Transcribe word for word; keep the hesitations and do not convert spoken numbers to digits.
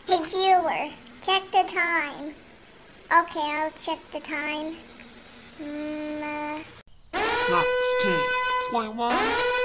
Hey viewer, check the time. Okay, I'll check the time. Mm, uh... Knox ten point one.